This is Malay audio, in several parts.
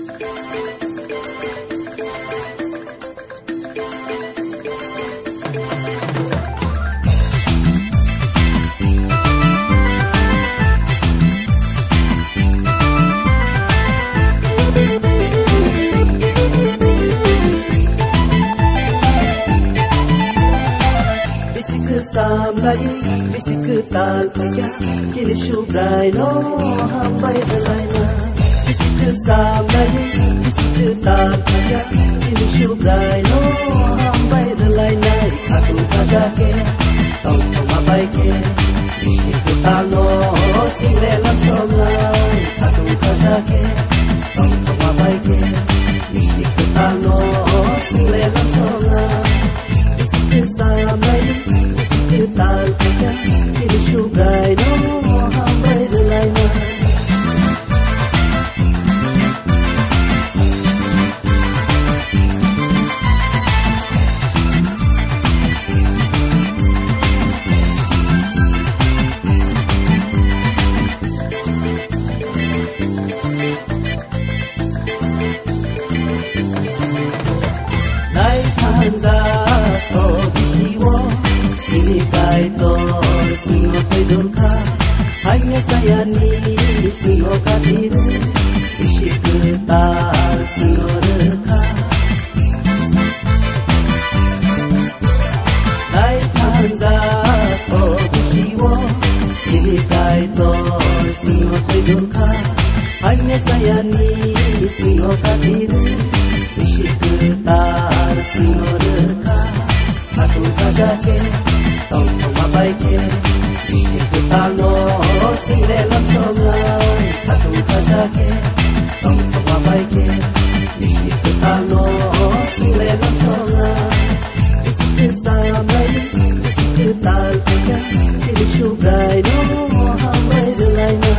Samlayu bisikal paya cili shubrai no hambai dalaina bisikal samlayu bisikal paya cili shubrai no hambai dalaina atu kajake tong tong abai ke bisikal no sile lamsonga atu kajake tong tong abai ke bisikal no sile lamsonga bisikal samlayu tal paya cili shubrai no hambai dalaina nai thanda to bishiwo kai to sino kai durka hanya saya ni sino kadiru isikta sino reka dai tanda to bishiwo sini kai to sino kai durka hanya saya ni sino kadiru isikta sino reka aku kajake tong tong abai ke bisikal no sile lamsonga atu kajake tong tong abai ke bisikal no sile lamsonga bisikal samlayu bisikal paya cili shubrai no hambai dalaina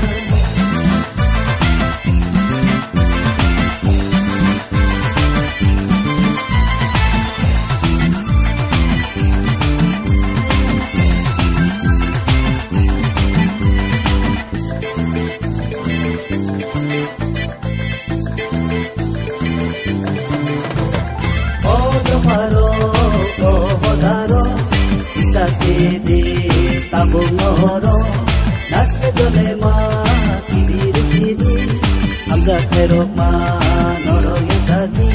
sede tabung oro nasbe dolema kibir sidi angga kerok ma noro yasadi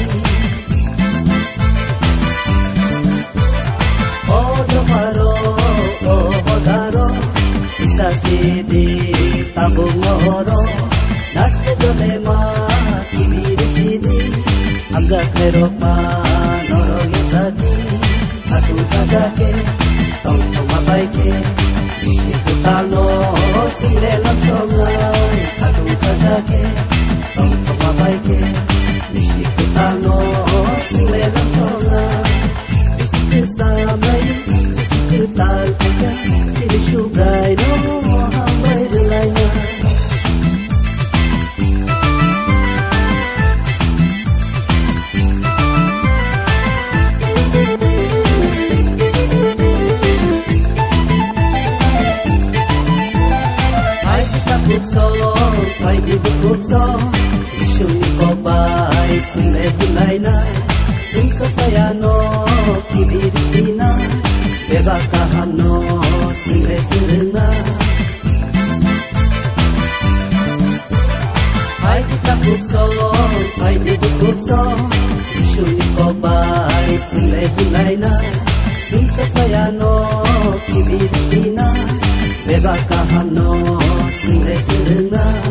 odo maro odaro sisa sede tabung oro nasbe dolema kibir sidi angga kerok ma noro yasadi atu kajake tong tong abai ke bisikal no sile lamsonga atu kajake tong tong abai ke bisikal no sile lamsonga bisikal samlayu bisikal paya cili shubrai no hambai dalaina pai di bukutso isu ko bai sile dalaina singso sayano kibir sina beba kahano sile sirna pai kita bukso pai di bukutso isu ko bai sile dalaina singso sayano kibir sina beba kahano sile sirna